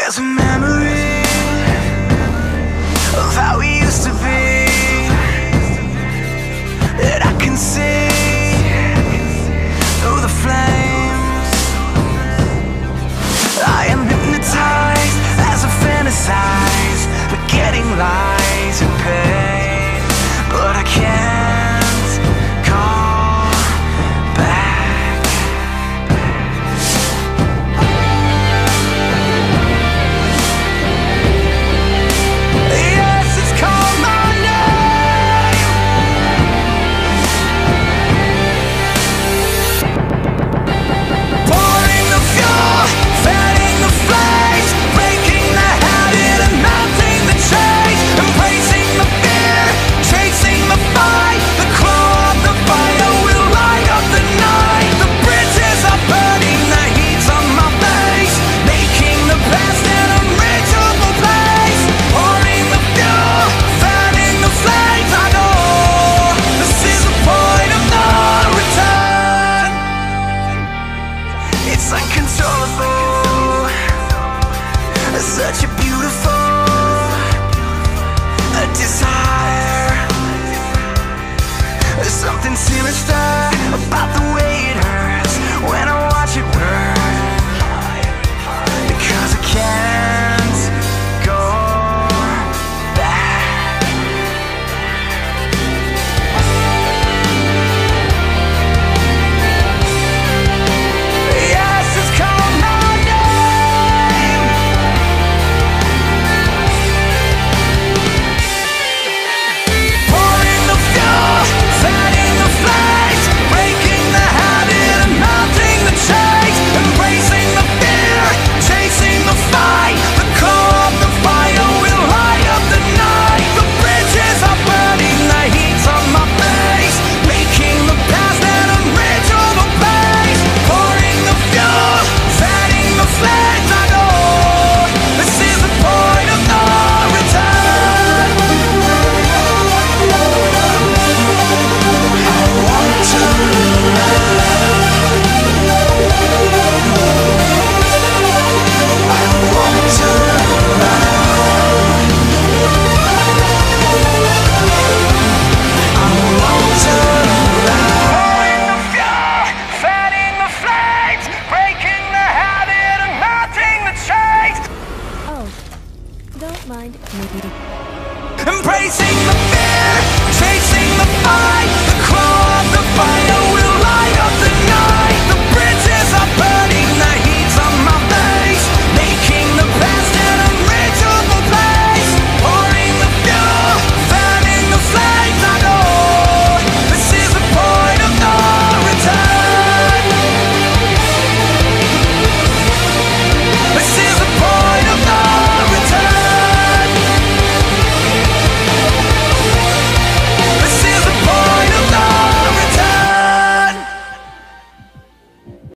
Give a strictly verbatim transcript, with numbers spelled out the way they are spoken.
There's a memory of how we used to be that I can see through the flames. I am hypnotized as I fantasize, forgetting lies and pain, but I can't call back. Yes, it's called my name. Pouring the fuel, fanning the flames, breaking the habit and melting the chains, embracing the fear, chasing the fight. The claw of the fire will light up the night. The bridges are burning, the heat's on my face, making the past an unreachable place. Pouring the fuel, fanning the flames. I know this is the point of no return. It's uncontrollable, such a beautiful a desire. There's something sinister about the way it hurts when I watch it burn, because I can't go back. Yes, it's called my name. Pouring the fuel, fanning the flames, breaking the habit and melting the chains, embracing the fear, chasing the fight. The core of the fire will light up the night. The bridges are burning, the heat's on my face, making the past an unreachable place. Pouring the fuel, fanning the flames. I know this is the point of no return. I want to I want to I want to Pouring the fuel, fanning the flames, breaking the habit and melting the chains, Oh, don't mind. Maybe. embracing the fear.